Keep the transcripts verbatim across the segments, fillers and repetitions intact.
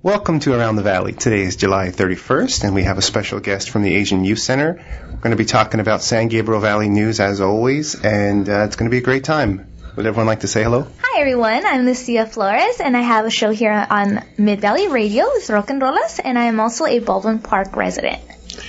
Welcome to Around the Valley. Today is July thirty-first, and we have a special guest from the Asian Youth Center. We're going to be talking about San Gabriel Valley news as always, and uh, it's going to be a great time. Would everyone like to say hello? Hi everyone, I'm Lucia Flores, and I have a show here on Mid-Valley Radio with Rock and Rollas, and I am also a Baldwin Park resident.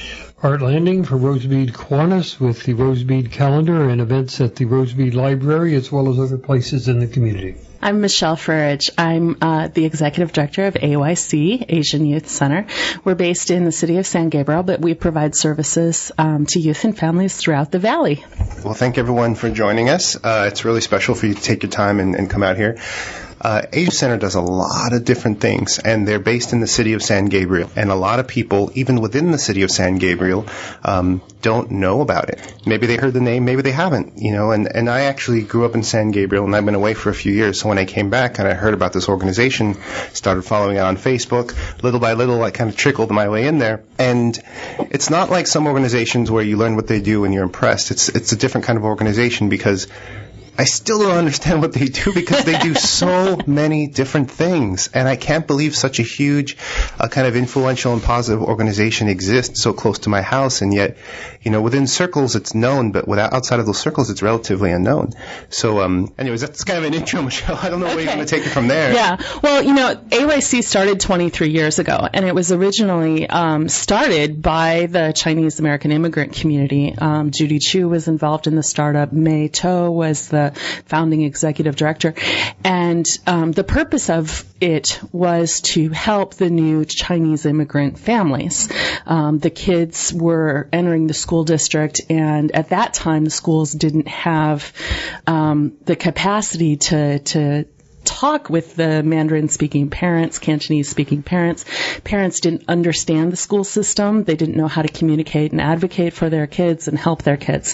Art Landing for Rosemead Kiwanis with the Rosemead calendar and events at the Rosemead Library as well as other places in the community. I'm Michelle Furridge. I'm uh, the Executive Director of A Y C, Asian Youth Center. We're based in the city of San Gabriel, but we provide services um, to youth and families throughout the valley. Well, thank everyone for joining us. Uh, it's really special for you to take your time and, and come out here. Uh, Asian Center does a lot of different things, and they're based in the city of San Gabriel. And a lot of people, even within the city of San Gabriel, um, don't know about it. Maybe they heard the name, maybe they haven't, you know. And, and I actually grew up in San Gabriel, and I've been away for a few years. So when I came back and I heard about this organization, started following it on Facebook. Little by little, I kind of trickled my way in there. And it's not like some organizations where you learn what they do and you're impressed. It's it's a different kind of organization because I still don't understand what they do because they do so many different things. And I can't believe such a huge, uh, kind of influential and positive organization exists so close to my house. And yet, you know, within circles it's known, but without, outside of those circles it's relatively unknown. So, um, anyways, that's kind of an intro, Michelle. I don't know okay. where you're going to take it from there. Yeah. Well, you know, A Y C started twenty-three years ago, and it was originally um, started by the Chinese American immigrant community. Um, Judy Chu was involved in the startup. May To was the founding executive director, and um, the purpose of it was to help the new Chinese immigrant families. Um, the kids were entering the school district, and at that time the schools didn't have um, the capacity to to talk with the Mandarin-speaking parents, Cantonese-speaking parents. Parents didn't understand the school system. They didn't know how to communicate and advocate for their kids and help their kids.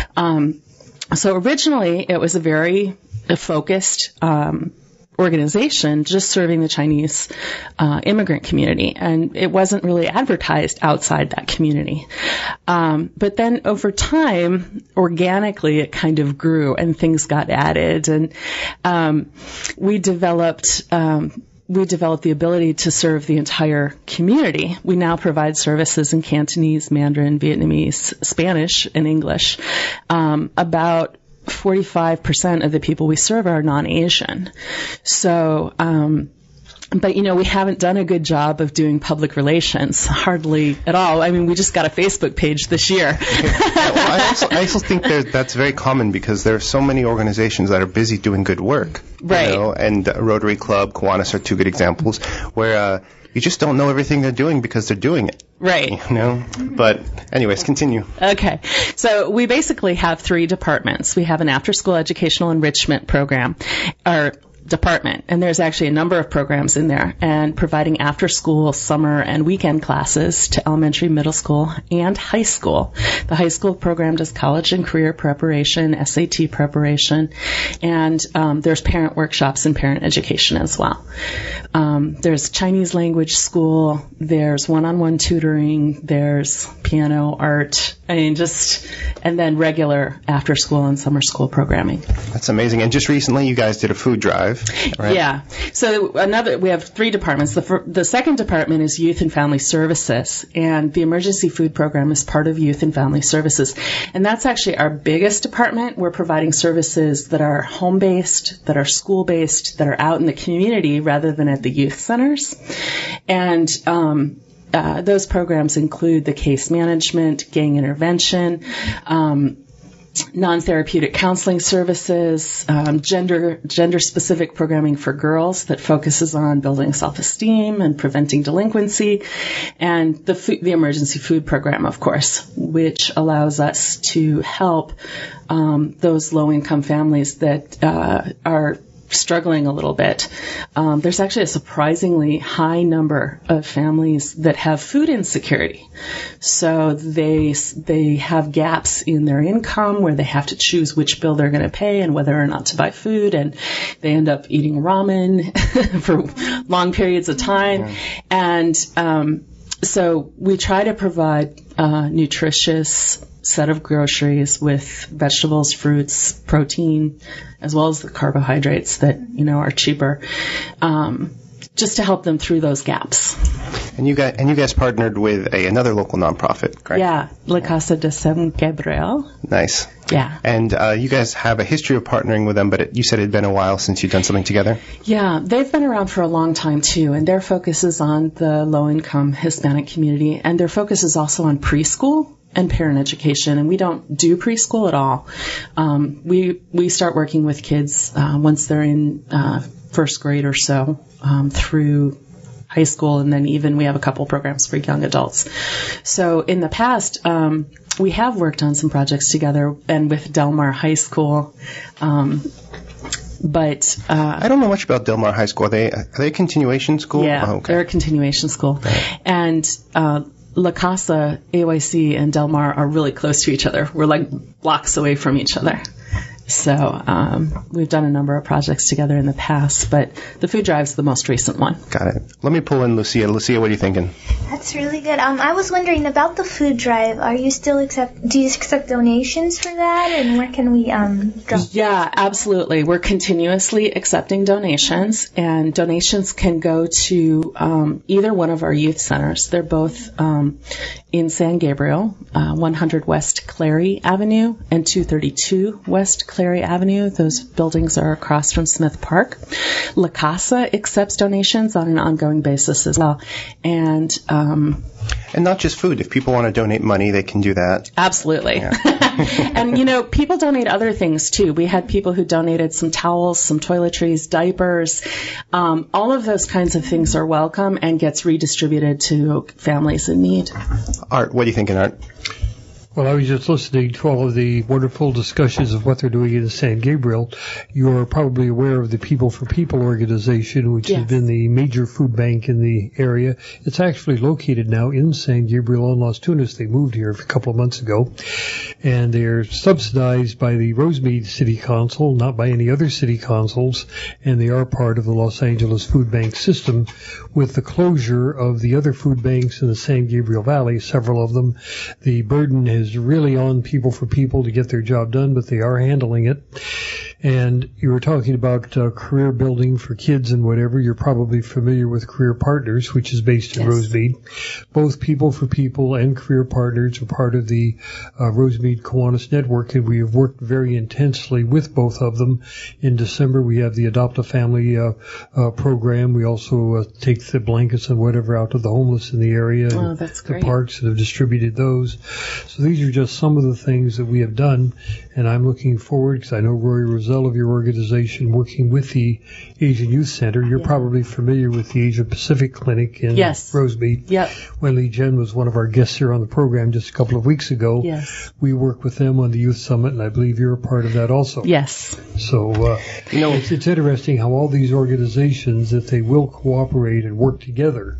Um, So originally, it was a very focused um, organization just serving the Chinese uh, immigrant community, and it wasn't really advertised outside that community. Um, but then over time, organically, it kind of grew, and things got added, and um, we developed um, we developed the ability to serve the entire community. We now provide services in Cantonese, Mandarin, Vietnamese, Spanish, and English. Um, about forty-five percent of the people we serve are non-Asian. So, um, but, you know, we haven't done a good job of doing public relations, hardly at all. I mean, we just got a Facebook page this year. yeah, well, I, also, I also think that that's very common because there are so many organizations that are busy doing good work. Right. You know, and uh, Rotary Club, Kiwanis are two good examples where uh, you just don't know everything they're doing because they're doing it. Right. You know? But anyways, continue. Okay. So we basically have three departments. We have an after-school educational enrichment program, or department, and there's actually a number of programs in there, and providing after-school, summer, and weekend classes to elementary, middle school, and high school. The high school program does college and career preparation, S A T preparation, and um, there's parent workshops and parent education as well. Um, there's Chinese language school, there's one-on-one tutoring, there's piano, art, I mean, just, and then regular after-school and summer school programming. That's amazing. And just recently, you guys did a food drive, right? Yeah. So another, we have three departments. The fir- the second department is Youth and Family Services, and the Emergency Food Program is part of Youth and Family Services. And that's actually our biggest department. We're providing services that are home-based, that are school-based, that are out in the community rather than at the youth centers. And um Uh, those programs include the case management, gang intervention, um, non-therapeutic counseling services, um, gender gender-specific programming for girls that focuses on building self-esteem and preventing delinquency, and the food, the emergency food program, of course, which allows us to help um, those low-income families that uh, are struggling a little bit. Um, there's actually a surprisingly high number of families that have food insecurity. So they they have gaps in their income where they have to choose which bill they're going to pay and whether or not to buy food, and they end up eating ramen for long periods of time. Yeah. And um, so we try to provide uh, nutritious set of groceries with vegetables, fruits, protein, as well as the carbohydrates that, you know, are cheaper, um, just to help them through those gaps. And you guys, and you guys partnered with a, another local nonprofit, correct? Yeah, La Casa de San Gabriel. Nice. Yeah. And uh, you guys have a history of partnering with them, but it, you said it had been a while since you've done something together? Yeah, they've been around for a long time, too, and their focus is on the low-income Hispanic community, and their focus is also on preschool and parent education, and we don't do preschool at all. Um, we we start working with kids uh, once they're in uh, first grade or so um, through high school, and then even we have a couple programs for young adults. So in the past, um, we have worked on some projects together, and with Del Mar High School. Um, but uh, I don't know much about Del Mar High School. Are they, are they a continuation school? Yeah, oh, okay. They're a continuation school. And uh, La Casa, A Y C, and Del Mar are really close to each other. We're like blocks away from each other. So um, we've done a number of projects together in the past, but the food drive's the most recent one. Got it. Let me pull in Lucia. Lucia, what are you thinking? That's really good. Um, I was wondering about the food drive. Are you still accept? Do you accept donations for that, and where can we um? Drop? Yeah, absolutely. We're continuously accepting donations, and donations can go to um, either one of our youth centers. They're both um, in San Gabriel, uh, one hundred West Clary Avenue and two thirty-two West Clary Avenue. Those buildings are across from Smith Park. La Casa accepts donations on an ongoing basis as well. And um, and not just food. If people want to donate money, they can do that. Absolutely. Yeah. And, you know, people donate other things, too. We had people who donated some towels, some toiletries, diapers. Um, all of those kinds of things are welcome and gets redistributed to families in need. Art, what are you thinking, Art? Well, I was just listening to all of the wonderful discussions of what they're doing in San Gabriel. You're probably aware of the People for People organization, which yes. has been the major food bank in the area. It's actually located now in San Gabriel and Las Tunas. They moved here a couple of months ago. And they're subsidized by the Rosemead City Council, not by any other city councils. And they are part of the Los Angeles Food Bank system. With the closure of the other food banks in the San Gabriel Valley, several of them, the burden is really on People for People to get their job done, but they are handling it. And you were talking about uh, career building for kids and whatever. You're probably familiar with Career Partners, which is based in yes. Rosemead. Both People for People and Career Partners are part of the uh, Rosemead Kiwanis Network, and we have worked very intensely with both of them. In December, we have the Adopt a Family uh, uh, program. We also uh, take the blankets and whatever out to the homeless in the area and oh, that's great. the parks and have distributed those. So these are just some of the things that we have done, and I'm looking forward, because I know Roy Roselle of your organization working with the Asian Youth Center. You're yeah. probably familiar with the Asia Pacific Clinic in yes. Rosemead. Yep. Wenli Jen was one of our guests here on the program just a couple of weeks ago. Yes. We work with them on the Youth Summit, and I believe you're a part of that also. Yes. So, uh, you know, it's, it's interesting how all these organizations, if they will cooperate and work together,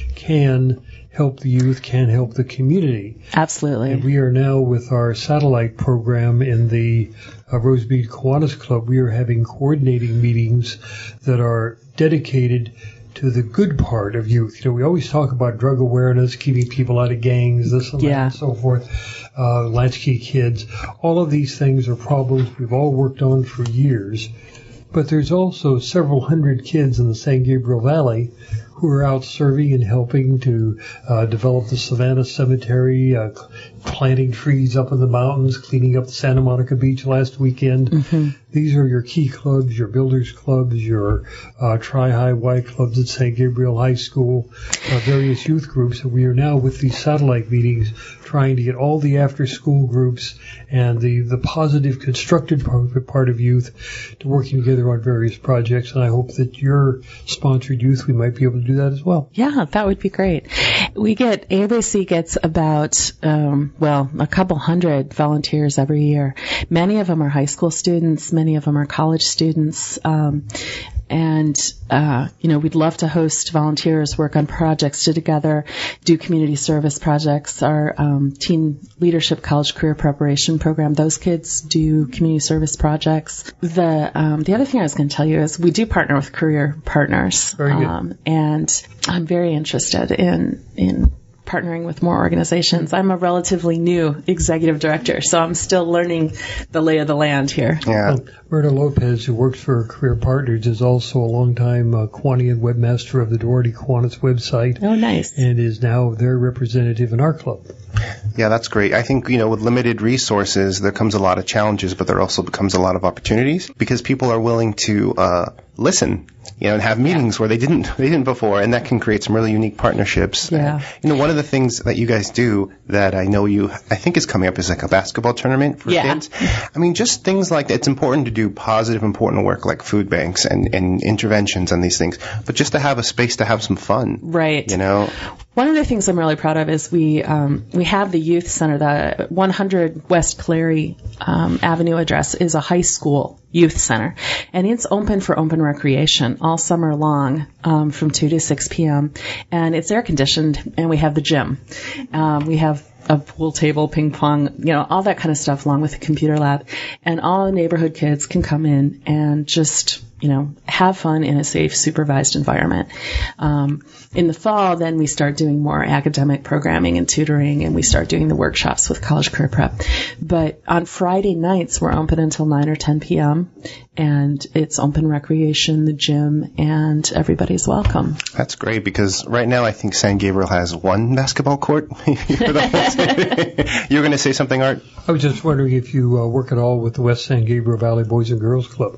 can help the youth, can help the community. Absolutely. And we are now with our satellite program in the uh, Rosemead Kiwanis Club. We are having coordinating meetings that are dedicated to the good part of youth. You know, we always talk about drug awareness, keeping people out of gangs, this and yeah. that and so forth, uh, latchkey kids. All of these things are problems we've all worked on for years. But there's also several hundred kids in the San Gabriel Valley who are out serving and helping to uh, develop the Savannah Cemetery, uh, planting trees up in the mountains, cleaning up the Santa Monica Beach last weekend. Mm-hmm. These are your key clubs, your builders clubs, your uh, Tri-High Y clubs at San Gabriel High School, uh, various youth groups. And we are now with these satellite meetings trying to get all the after-school groups and the, the positive, constructive part, part of youth to working together on various projects. And I hope that your sponsored youth, we might be able to do that as well. Yeah, that would be great. We get, A B C gets about, um, well, a couple hundred volunteers every year. Many of them are high school students. Many of them are college students. Um, and, uh, you know, we'd love to host volunteers, work on projects together, do community service projects. Our um, Teen Leadership College Career Preparation Program, those kids do community service projects. The um, the other thing I was going to tell you is we do partner with Career Partners. Very good. Um, and I'm very interested in in partnering with more organizations. I'm a relatively new executive director, so I'm still learning the lay of the land here. Yeah. Well, Myrna Lopez, who works for Career Partners, is also a longtime uh, Kiwanian webmaster of the Doherty Kiwanis website. Oh, nice. And is now their representative in our club. Yeah, that's great. I think, you know, with limited resources, there comes a lot of challenges, but there also becomes a lot of opportunities because people are willing to uh, listen, you know, and have meetings yeah. where they didn't they didn't before, and that can create some really unique partnerships. Yeah. And, you know, one of the things that you guys do that I know you, I think is coming up is like a basketball tournament for yeah. kids. I mean, just things like that. It's important to do positive, important work like food banks and, and interventions and these things, but just to have a space to have some fun. Right. You know? One of the things I'm really proud of is we um, we have the youth center. The one hundred West Clary um, Avenue address is a high school youth center, and it's open for open recreation all summer long um, from two to six p.m. and it's air conditioned, and we have the gym. Um, we have a pool table, ping pong, you know, all that kind of stuff, along with a computer lab, and all the neighborhood kids can come in and just, you know, have fun in a safe, supervised environment. Um, in the fall, then we start doing more academic programming and tutoring, and we start doing the workshops with College Career Prep. But on Friday nights, we're open until nine or ten p.m., and it's open recreation, the gym, and everybody's welcome. That's great, because right now I think San Gabriel has one basketball court. You were going to say something, Art? I was just wondering if you uh, work at all with the West San Gabriel Valley Boys and Girls Club.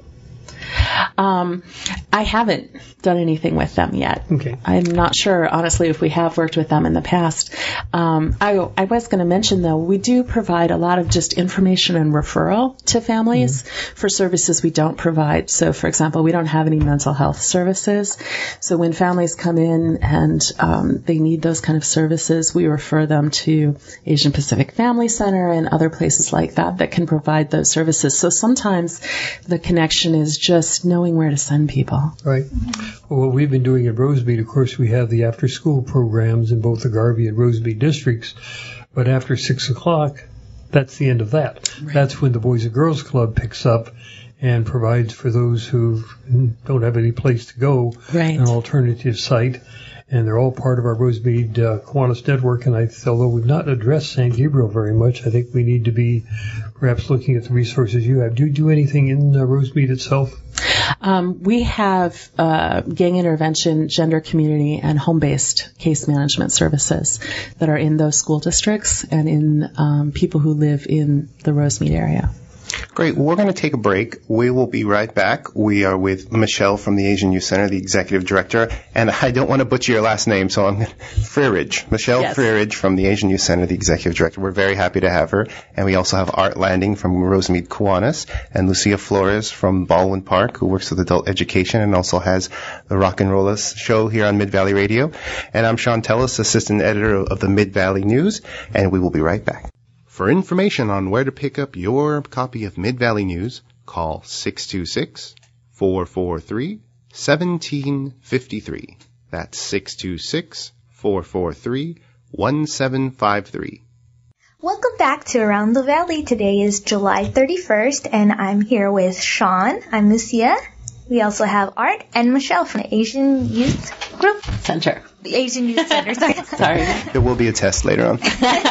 Um, I haven't done anything with them yet. Okay. I'm not sure, honestly, if we have worked with them in the past. Um, I, I was going to mention, though, we do provide a lot of just information and referral to families mm-hmm. for services we don't provide. So, for example, we don't have any mental health services. So when families come in and um, they need those kind of services, we refer them to Asian Pacific Family Center and other places like that that can provide those services. So sometimes the connection is just knowing where to send people. Right. Well, what we've been doing at Rosemead, of course, we have the after-school programs in both the Garvey and Rosemead districts, but after six o'clock, that's the end of that. Right. That's when the Boys and Girls Club picks up and provides for those who don't have any place to go right. an alternative site. And they're all part of our Rosemead uh, Kiwanis network. And I, although we've not addressed San Gabriel very much, I think we need to be perhaps looking at the resources you have. Do you do anything in uh, Rosemead itself? Um, we have uh, gang intervention, gender community, and home-based case management services that are in those school districts and in um, people who live in the Rosemead area. Great. Well, we're going to take a break. We will be right back. We are with Michelle from the Asian Youth Center, the executive director. And I don't want to butcher your last name, so I'm Freeridge. Michelle yes. Freeridge from the Asian Youth Center, the executive director. We're very happy to have her. And we also have Art Landing from Rosemead Kiwanis and Lucia Flores from Baldwin Park, who works with adult education and also has the Rock and Rollers show here on Mid-Valley Radio. And I'm Sean Tellis, assistant editor of the Mid-Valley News, and we will be right back. For information on where to pick up your copy of Mid-Valley News, call six two six, four four three, one seven five three. That's six two six, four four three, one seven five three. Welcome back to Around the Valley. Today is July thirty-first, and I'm here with Sean. I'm Lucia. We also have Art and Michelle from the Asian Youth Group Center. The Asian Youth Center, sorry. Sorry. There will be a test later on.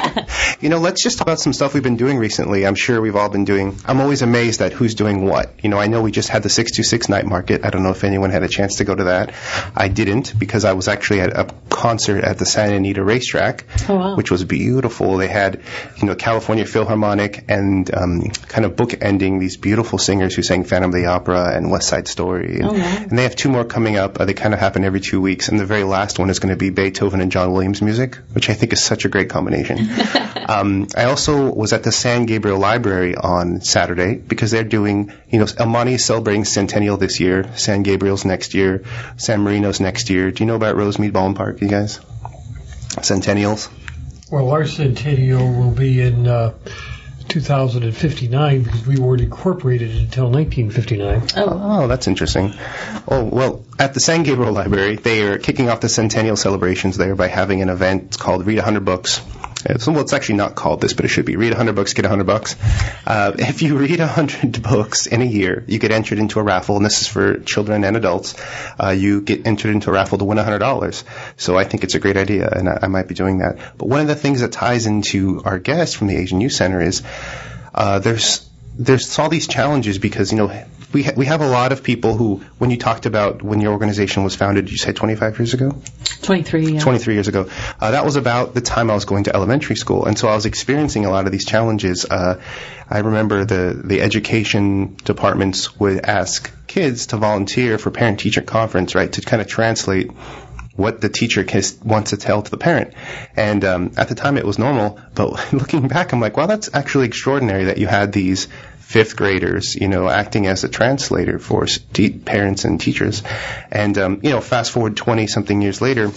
You know, let's just talk about some stuff we've been doing recently. I'm sure we've all been doing. I'm always amazed at who's doing what. You know, I know we just had the six two six night market. I don't know if anyone had a chance to go to that. I didn't because I was actually at a concert at the Santa Anita racetrack, oh, wow. which was beautiful. They had, you know, California Philharmonic and um, kind of bookending these beautiful singers who sang Phantom of the Opera and West Side Story. And, oh, wow. and they have two more coming up. Uh, they kind of happen every two weeks. And the very last one is going to be Beethoven and John Williams music, which I think is such a great combination. um, I also was at the San Gabriel Library on Saturday because they're doing, you know, El Monte is celebrating Centennial this year, San Gabriel's next year, San Marino's next year. Do you know about Rosemead Baldwin Park, you guys? Centennials? Well, our Centennial will be in uh, two thousand fifty-nine because we weren't incorporated until nineteen fifty-nine. Oh. oh, that's interesting. Oh, well, at the San Gabriel Library, they are kicking off the Centennial celebrations there by having an event called Read one hundred Books. It's, well, it's actually not called this, but it should be. Read one hundred books, get one hundred bucks. Uh, if you read one hundred books in a year, you get entered into a raffle, and this is for children and adults. Uh, you get entered into a raffle to win one hundred dollars. So I think it's a great idea, and I, I might be doing that. But one of the things that ties into our guest from the Asian Youth Center is uh, there's there's all these challenges because, you know, we ha- we have a lot of people who, when you talked about when your organization was founded, you said twenty-five years ago? twenty-three, yeah. twenty-three years ago. Uh, that was about the time I was going to elementary school, and so I was experiencing a lot of these challenges. Uh, I remember the, the education departments would ask kids to volunteer for parent-teacher conference, right, to kind of translate what the teacher has, wants to tell to the parent. And um, at the time it was normal, but looking back, I'm like, wow, that's actually extraordinary that you had these fifth graders, you know, acting as a translator for te- parents and teachers. And, um, you know, fast forward twenty-something years later,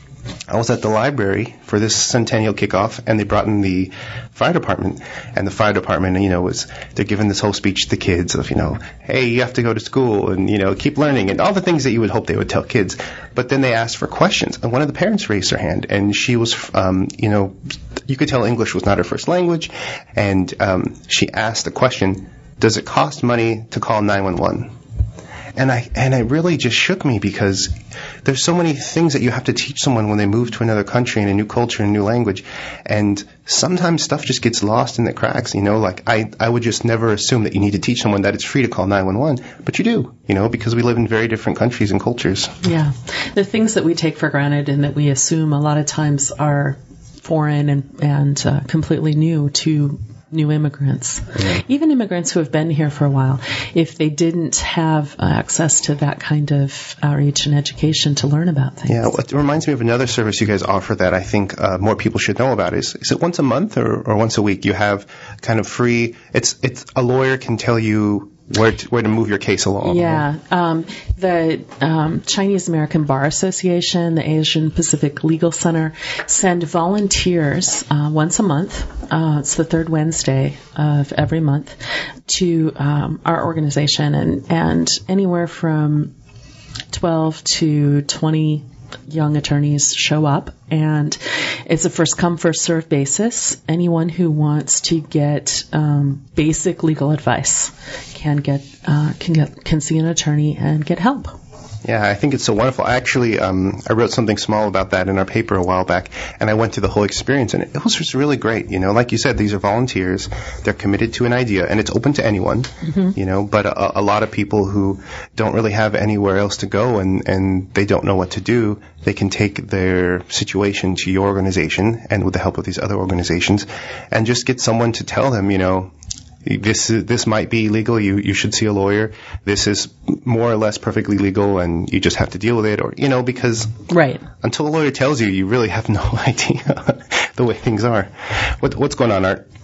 I was at the library for this centennial kickoff, and they brought in the fire department. And the fire department, you know, was they're giving this whole speech to the kids of, you know, hey, you have to go to school and, you know, keep learning and all the things that you would hope they would tell kids. But then they asked for questions, and one of the parents raised her hand, and she was, um, you know, you could tell English was not her first language, and um, she asked the question, does it cost money to call nine one one? And I and it really just shook me because there's so many things that you have to teach someone when they move to another country in a new culture and new language, and sometimes stuff just gets lost in the cracks. You know, like I I would just never assume that you need to teach someone that it's free to call nine one one, but you do. You know, because we live in very different countries and cultures. Yeah, the things that we take for granted and that we assume a lot of times are foreign and and uh, completely new to new immigrants, yeah. Even immigrants who have been here for a while, if they didn't have access to that kind of outreach and education to learn about things. Yeah, it reminds me of another service you guys offer that I think uh, more people should know about. Is is it once a month or, or once a week? You have kind of free. It's it's a lawyer can tell you where to, where to move your case along. Yeah, um, the um, Chinese American Bar Association, the Asian Pacific Legal Center, send volunteers uh, once a month. Uh, it's the third Wednesday of every month to um, our organization, and and anywhere from twelve to twenty young attorneys show up, and it's a first come first served basis. Anyone who wants to get um, basic legal advice can get uh, can get can see an attorney and get help. Yeah, I think it's so wonderful. I actually, um, I wrote something small about that in our paper a while back, and I went through the whole experience, and it was just really great. You know, like you said, these are volunteers. They're committed to an idea, and it's open to anyone, mm-hmm. you know, but a, a lot of people who don't really have anywhere else to go and, and they don't know what to do, they can take their situation to your organization and with the help of these other organizations and just get someone to tell them, you know, This is, this might be illegal. You you should see a lawyer. This is more or less perfectly legal, and you just have to deal with it, or you know, because right until a lawyer tells you, you really have no idea the way things are. What what's going on, Art?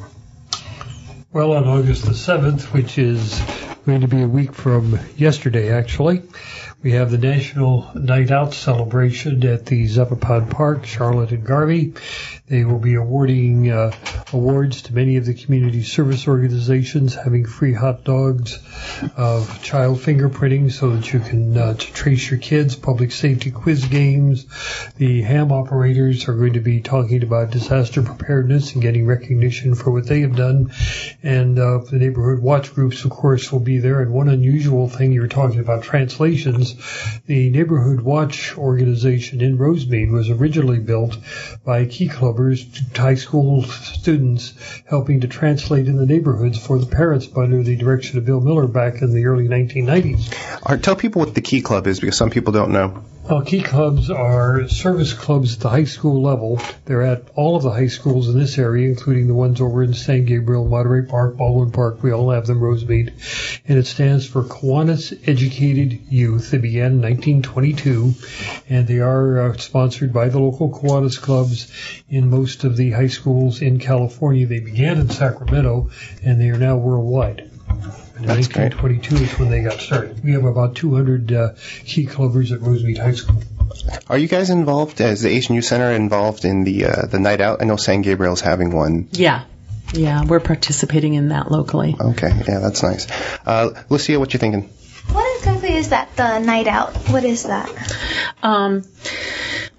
Well, on August the seventh, which is going to be a week from yesterday, actually, we have the National Night Out celebration at the Zephyrpod Park, Charlotte and Garvey. They will be awarding uh, awards to many of the community service organizations, having free hot dogs, of child fingerprinting so that you can uh, to trace your kids, public safety quiz games. The ham operators are going to be talking about disaster preparedness and getting recognition for what they have done. And uh, the neighborhood watch groups, of course, will be there. And one unusual thing, you were talking about translations, the Neighborhood Watch organization in Rosemead was originally built by Key Clubbers, high school students, helping to translate in the neighborhoods for the parents under the direction of Bill Miller back in the early nineteen nineties. Art, tell people what the Key Club is, because some people don't know. Well, Key Clubs are service clubs at the high school level. They're at all of the high schools in this area, including the ones over in San Gabriel, Monterey Park, Baldwin Park. We all have them, Rosemead. And it stands for Kiwanis Educated Youth. They began in nineteen twenty-two, and they are uh, sponsored by the local Kiwanis clubs in most of the high schools in California. They began in Sacramento, and they are now worldwide. In That's nineteen twenty-two great. Is when they got started. We have about two hundred uh, Key Clubbers at Rosemead High School. Are you guys involved, as the Asian Youth Center, involved in the uh, the night out? I know San Gabriel's having one. Yeah. Yeah, we're participating in that locally. Okay, yeah, that's nice. Uh, Lucia, what you thinking? What exactly is that, the night out? What is that? Um,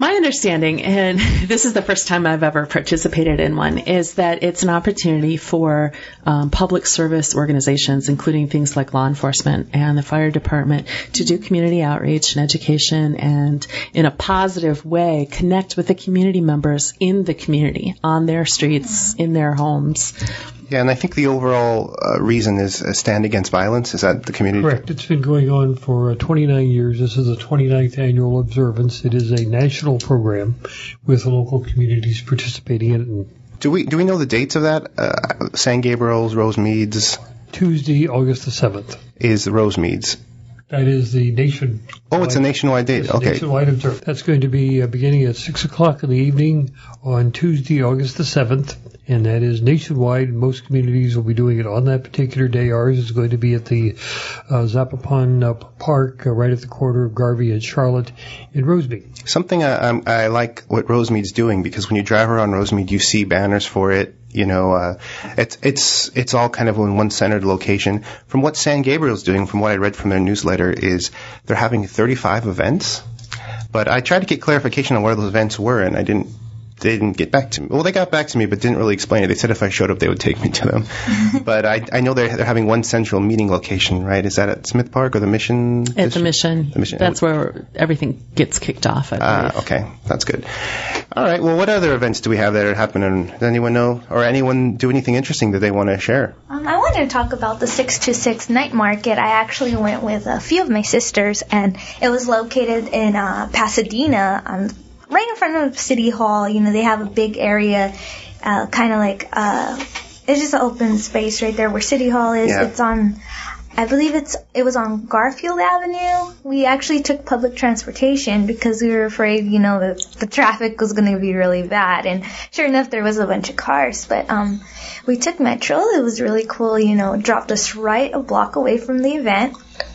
My understanding, and this is the first time I've ever participated in one, is that it's an opportunity for um, public service organizations, including things like law enforcement and the fire department, to do community outreach and education and, in a positive way, connect with the community members in the community, on their streets, in their homes. Yeah, and I think the overall uh, reason is uh, Stand Against Violence. Is that the community? Correct. It's been going on for uh, twenty-nine years. This is the twenty-ninth annual observance. It is a national program with local communities participating in it. Do we do we know the dates of that? Uh, San Gabriel's, Rosemead's? Tuesday, August the seventh. Is Rosemead's. That is the nation. Oh, it's a nationwide date. It's okay. Nationwide observance. That's going to be uh, beginning at six o'clock in the evening on Tuesday, August the seventh. And that is nationwide. Most communities will be doing it on that particular day. Ours is going to be at the uh, Zapopan uh, Park, uh, right at the corner of Garvey and Charlotte in Rosemead. Something I, um, I like what Rosemead's doing, because when you drive around Rosemead, you see banners for it. You know, uh, it's it's it's all kind of in one centered location. From what San Gabriel's doing, from what I read from their newsletter, is they're having thirty-five events. But I tried to get clarification on where those events were, and I didn't. They didn't get back to me. Well, they got back to me, but didn't really explain it. They said if I showed up, they would take me to them. But I, I know they're, they're having one central meeting location, right? Is that at Smith Park or the Mission? At district? the Mission. The Mission. That's where everything gets kicked off, I believe. Ah, okay. That's good. All right. Well, what other events do we have that are happening? Does anyone know? Or anyone do anything interesting that they want to share? Um, I wanted to talk about the six two six Night Market. I actually went with a few of my sisters, and it was located in uh, Pasadena, um, right in front of City Hall. You know, they have a big area, uh, kind of like, uh, it's just an open space right there where City Hall is. Yeah. It's on, I believe it's, it was on Garfield Avenue. We actually took public transportation because we were afraid, you know, that the traffic was going to be really bad. And sure enough, there was a bunch of cars. But, um, we took Metro. It was really cool, you know, it dropped us right a block away from the event.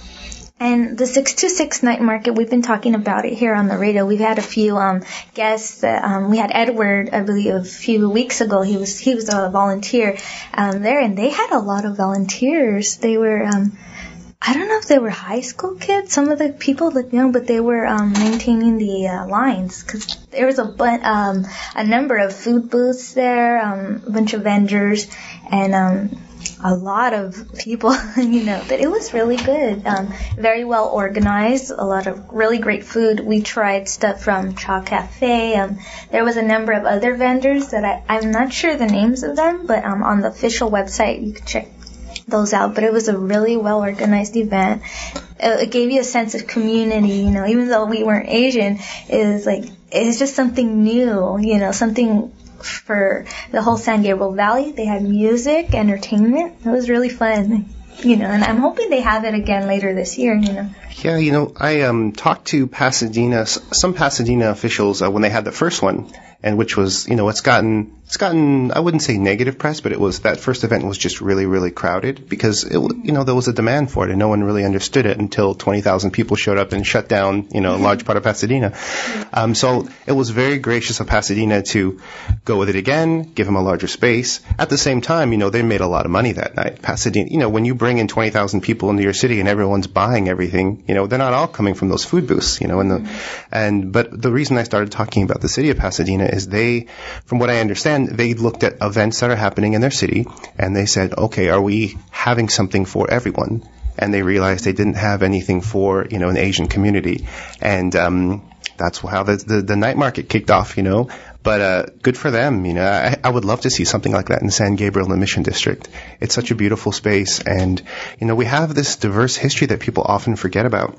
And the six two six Night Market, we've been talking about it here on the radio. We've had a few um, guests. That, um, we had Edward, I believe, a few weeks ago. He was he was a volunteer um, there, and they had a lot of volunteers. They were, um, I don't know if they were high school kids. Some of the people looked young, but they were um, maintaining the uh, lines, because there was a bun- um, a number of food booths there, um, a bunch of vendors, and um, a lot of people, you know, but it was really good. Um, very well organized, a lot of really great food. We tried stuff from Cha Cafe. Um, there was a number of other vendors that I, I'm not sure the names of them, but um, on the official website you can check those out. But it was a really well organized event. It, it gave you a sense of community, you know, even though we weren't Asian, it was like, it was just something new, you know, something for the whole San Gabriel Valley. They had music, entertainment. It was really fun, you know, and I'm hoping they have it again later this year, you know. Yeah, you know, I um, talked to Pasadena, some Pasadena officials uh, when they had the first one, and which was, you know, it's gotten, it's gotten, I wouldn't say negative press, but it was, that first event was just really, really crowded because, it, you know, there was a demand for it and no one really understood it until twenty thousand people showed up and shut down, you know, a large part of Pasadena. Um, so it was very gracious of Pasadena to go with it again, give them a larger space. At the same time, you know, they made a lot of money that night. Pasadena, you know, when you bring in twenty thousand people into your city and everyone's buying everything, you know, they're not all coming from those food booths, you know, and the, and, but the reason I started talking about the city of Pasadena is they, from what I understand, they looked at events that are happening in their city and they said, okay, are we having something for everyone? And they realized they didn't have anything for, you know, an Asian community. And, um, that's how the, the, the night market kicked off, you know. But uh, good for them, you know. I, I would love to see something like that in San Gabriel in the Mission District. It's such a beautiful space, and you know we have this diverse history that people often forget about.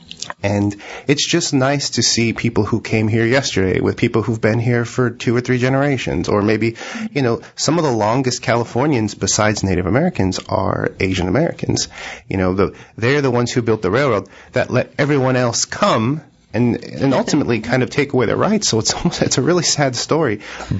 And it's just nice to see people who came here yesterday with people who've been here for two or three generations, or maybe, you know, some of the longest Californians besides Native Americans are Asian Americans. You know, the, they're the ones who built the railroad that let everyone else come and and ultimately kind of take away their rights. So it's almost, it's a really sad story, but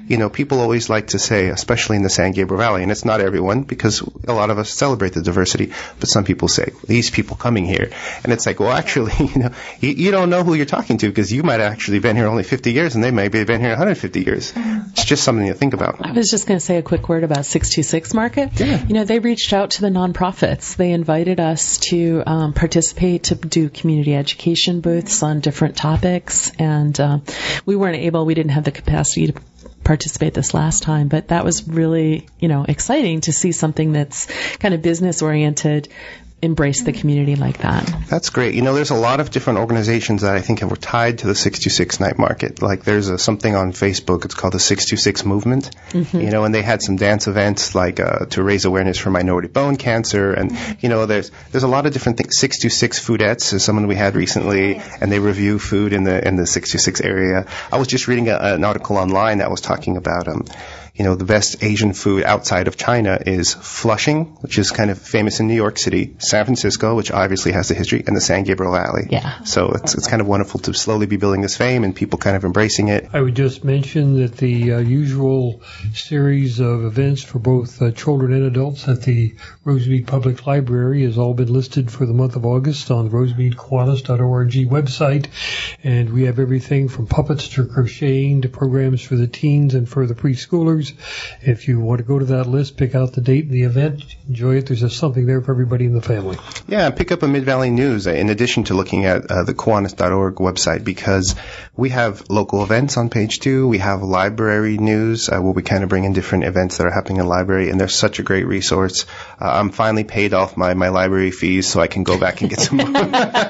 you know, people always like to say, especially in the San Gabriel Valley, and it's not everyone because a lot of us celebrate the diversity, but some people say, these people coming here. And it's like, well, actually, you know, you, you don't know who you're talking to because you might have actually been here only fifty years and they may have been here one hundred fifty years. It's just something to think about. I was just going to say a quick word about six two six Market. Yeah. You know, they reached out to the nonprofits. They invited us to um, participate, to do community education booths on different topics. And uh, we weren't able, we didn't have the capacity to participate this last time, but that was really, you know, exciting to see something that's kind of business oriented embrace the community like that. That's great. You know, there's a lot of different organizations that I think were tied to the six two six Night Market. Like there's a, something on Facebook, it's called the six two six Movement, mm-hmm. you know, and they had some dance events like uh, to raise awareness for minority bone cancer. And, you know, there's there's a lot of different things. six two six Foodettes is someone we had recently, and they review food in the in the six two six area. I was just reading a, an article online that was talking about um, you know, the best Asian food outside of China is Flushing, which is kind of famous in New York City, San Francisco, which obviously has the history, and the San Gabriel Valley. Yeah. So it's it's kind of wonderful to slowly be building this fame and people kind of embracing it. I would just mention that the uh, usual series of events for both uh, children and adults at the Rosemead Public Library has all been listed for the month of August on the rosemead kiwanis dot org website. And we have everything from puppets to crocheting to programs for the teens and for the preschoolers. If you want to go to that list, pick out the date and the event, enjoy it. There's just something there for everybody in the family. Yeah, pick up a Mid-Valley News in addition to looking at uh, the kiwanis dot org website, because we have local events on page two. We have library news uh, where we kind of bring in different events that are happening in the library, and they're such a great resource. Uh, I'm finally paid off my, my library fees so I can go back and get some more.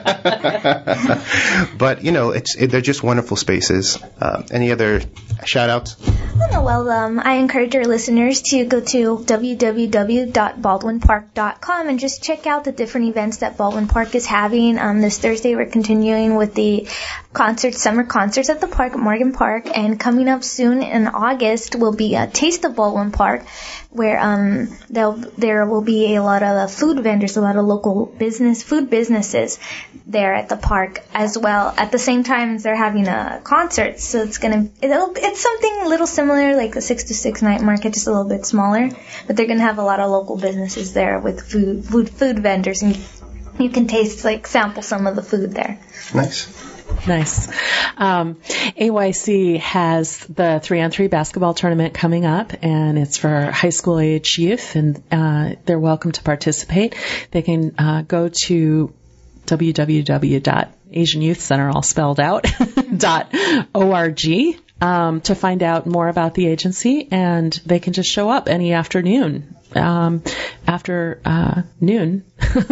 But, you know, it's it, they're just wonderful spaces. Uh, any other shout-outs? Oh, well, um, I encourage our listeners to go to w w w dot baldwin park dot com and just check out the different events that Baldwin Park is having. Um, this Thursday we're continuing with the concerts, summer concerts at the park at Morgan Park, and coming up soon in August will be a Taste of Baldwin Park, where um there will be a lot of food vendors, a lot of local business, food businesses there at the park as well. At the same time as they're having a concert, so it's gonna it'll it's something a little similar like the six to six Night Market, just a little bit smaller, but they're gonna have a lot of local businesses there with food food food vendors, and you can taste like sample some of the food there. Nice. Nice. Um, A Y C has the three on three basketball tournament coming up, and it's for high school age youth, and uh, they're welcome to participate. They can uh, go to w w w dot asian youth center, all spelled out, dot org um, to find out more about the agency, and they can just show up any afternoon. Um, after uh, noon,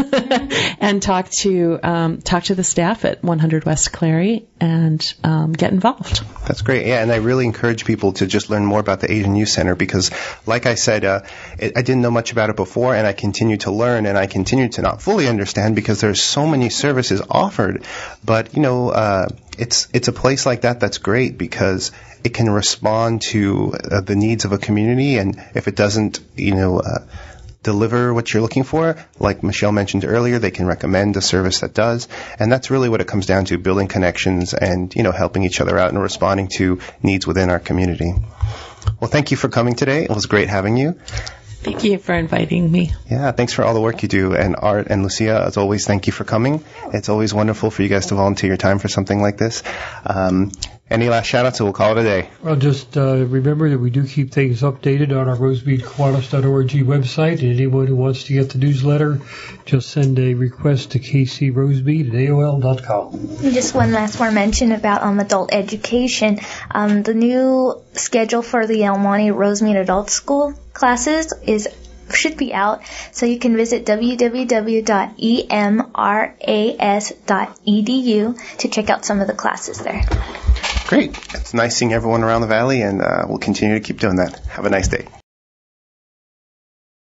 and talk to um, talk to the staff at one hundred West Clary and um, get involved. That's great. Yeah, and I really encourage people to just learn more about the Asian Youth Center because, like I said, uh, it, I didn't know much about it before, and I continue to learn, and I continue to not fully understand because there's so many services offered. But you know, uh, it's it's a place like that that's great because it can respond to uh, the needs of a community, and if it doesn't, you know, uh, deliver what you're looking for, like Michelle mentioned earlier, they can recommend a service that does, and that's really what it comes down to, building connections and, you know, helping each other out and responding to needs within our community. Well, thank you for coming today. It was great having you. Thank you for inviting me. Yeah, thanks for all the work you do. And Art and Lucia, as always, thank you for coming. It's always wonderful for you guys to volunteer your time for something like this. Um, any last shout-outs, so we'll call it a day. Well, just uh, remember that we do keep things updated on our rosemead kiwanis dot org website. And anyone who wants to get the newsletter, just send a request to k c rosemead at a o l dot com. And just one last more mention about um, adult education. Um, the new schedule for the El Monte Rosemead Adult School classes is should be out, so you can visit w w w dot e m r a s dot e d u to check out some of the classes there. Great. It's nice seeing everyone around the valley, and uh, we'll continue to keep doing that. Have a nice day.